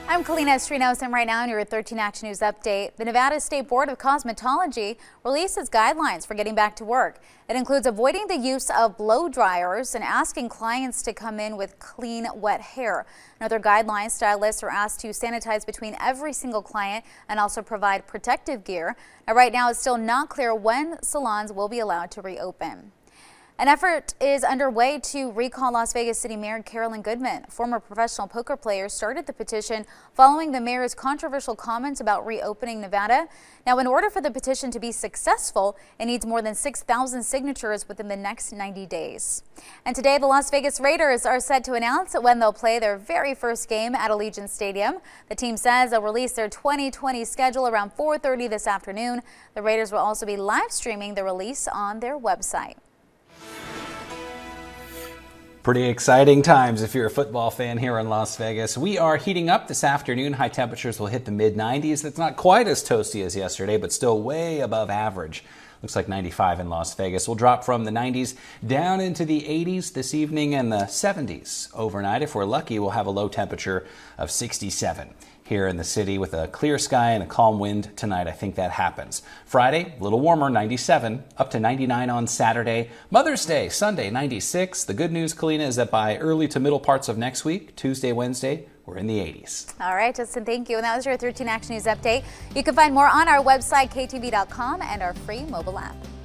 I'm Kalina Estrinos, and right now in your 13 Action News update, the Nevada State Board of Cosmetology releases guidelines for getting back to work. It includes avoiding the use of blow dryers and asking clients to come in with clean, wet hair. Another guideline, stylists are asked to sanitize between every single client and also provide protective gear. Now, right now, it's still not clear when salons will be allowed to reopen. An effort is underway to recall Las Vegas City Mayor Carolyn Goodman. Former professional poker players started the petition following the mayor's controversial comments about reopening Nevada. Now, in order for the petition to be successful, it needs more than 6,000 signatures within the next 90 days. And today, the Las Vegas Raiders are set to announce when they'll play their very first game at Allegiant Stadium. The team says they'll release their 2020 schedule around 4:30 this afternoon. The Raiders will also be live streaming the release on their website. Pretty exciting times if you're a football fan here in Las Vegas. We are heating up this afternoon. High temperatures will hit the mid-90s. That's not quite as toasty as yesterday, but still way above average. Looks like 95 in Las Vegas. We'll drop from the 90s down into the 80s this evening and the 70s overnight. If we're lucky, we'll have a low temperature of 67. Here in the city with a clear sky and a calm wind tonight. I think that happens. Friday, a little warmer, 97, up to 99 on Saturday. Mother's Day, Sunday, 96. The good news, Kalina, is that by early to middle parts of next week, Tuesday, Wednesday, we're in the 80s. All right, Justin, thank you. And that was your 13 Action News update. You can find more on our website, ktv.com, and our free mobile app.